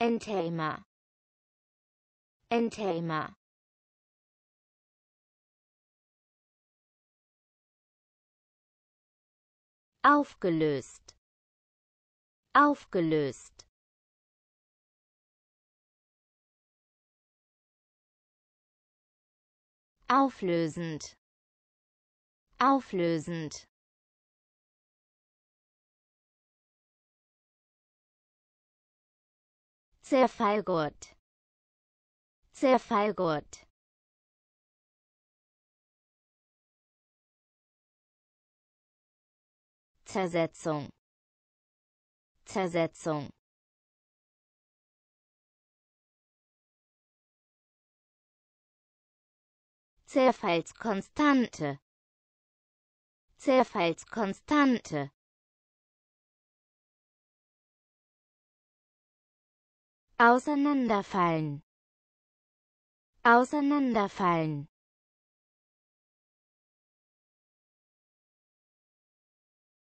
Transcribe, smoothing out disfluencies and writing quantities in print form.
Endtimer. Endtimer. Aufgelöst. Aufgelöst. Auflösend. Auflösend. Zerfallgurt. Zerfallgurt. Zersetzung. Zersetzung. Zerfallskonstante. Zerfallskonstante. Auseinanderfallen. Auseinanderfallen.